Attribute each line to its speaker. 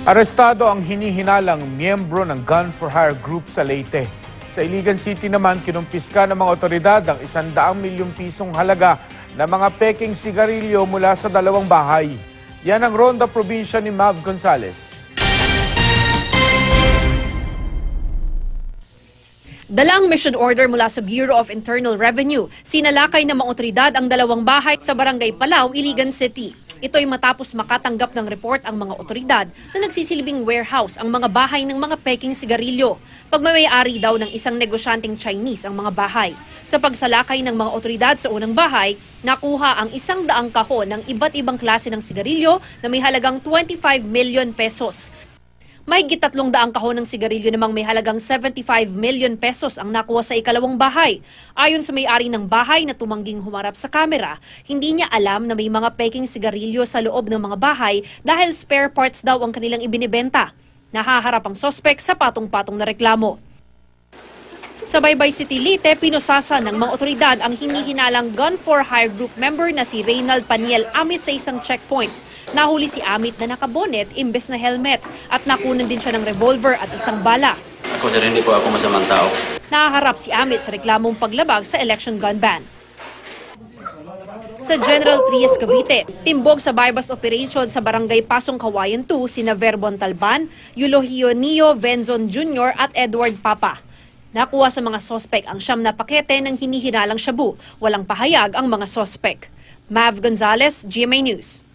Speaker 1: Arestado ang hinihinalang miyembro ng Gun for Hire group sa Leyte. Sa Iligan City naman, kinumpiska ng mga otoridad ang 100 milyong pisong halaga na mga pekeng sigarilyo mula sa 2 bahay. Yan ang Ronda Probinsya ni Mav Gonzales.
Speaker 2: Dalang mission order mula sa Bureau of Internal Revenue, sinalakay ng mga otoridad ang 2 bahay sa Barangay Palao, Iligan City. Ito'y matapos makatanggap ng report ang mga otoridad na nagsisilbing warehouse ang mga bahay ng mga peking sigarilyo. Pagmamay-ari daw ng isang negosyanteng Chinese ang mga bahay. Sa pagsalakay ng mga otoridad sa unang bahay, nakuha ang 100 kahon ng iba't ibang klase ng sigarilyo na may halagang 25 million pesos. May 300 kahon ng sigarilyo namang may halagang 75 million pesos ang nakuha sa ikalawang bahay. Ayon sa may-ari ng bahay na tumangging humarap sa kamera, hindi niya alam na may mga peking sigarilyo sa loob ng mga bahay dahil spare parts daw ang kanilang ibinibenta. Nahaharap ang sospek sa patong-patong na reklamo. Sa Baybay City, Leyte, pinusasa ng mga otoridad ang hinihinalang Gun for Hire group member na si Reynald Paniel Amit sa isang checkpoint. Nahuli si Amit na nakabonet imbes na helmet at nakunan din siya ng revolver at isang bala.
Speaker 3: Ako sir, hindi po ako masamang tao.
Speaker 2: Nahaharap si Amit sa reklamong paglabag sa election gun ban. Sa General Trias, Cavite, timbog sa bypass operation sa Barangay Pasong Kawayan 2 sina Verbon Talban, Eulogio Nio Benzon Jr. at Edward Papa. Nakuha sa mga sospek ang 9 na pakete ng hinihinalang shabu. Walang pahayag ang mga sospek. Mav Gonzales, GMA News.